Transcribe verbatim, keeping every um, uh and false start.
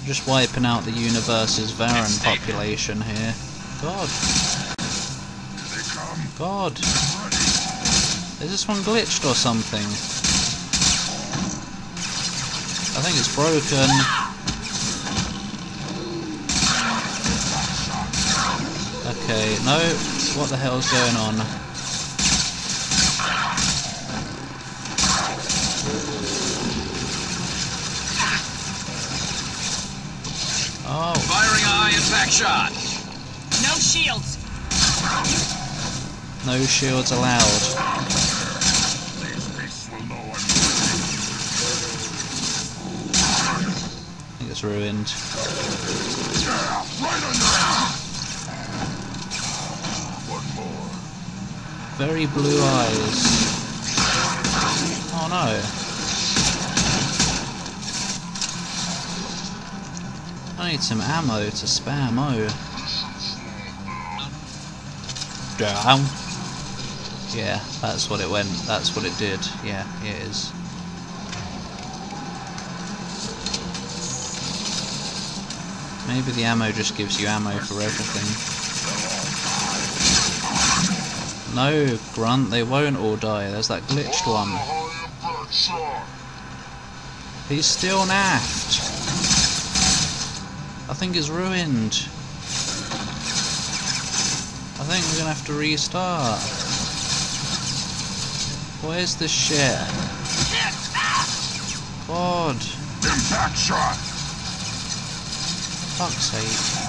Just wiping out the universe's Varen population here. God. God. Is this one glitched or something? I think it's broken. Okay, no. What the hell's going on? Oh. Firing a high impact shot. No shields. No shields allowed. I think it's ruined. Very blue eyes. Oh no. I need some ammo to spam, oh. Down. Yeah, that's what it went, that's what it did. Yeah, it is. Maybe the ammo just gives you ammo for everything. No, Grunt, they won't all die. There's that glitched one. He's still naffed. I think it's ruined. I think we're gonna have to restart. Where's the shit? God. Impact shot. Fuck's sake.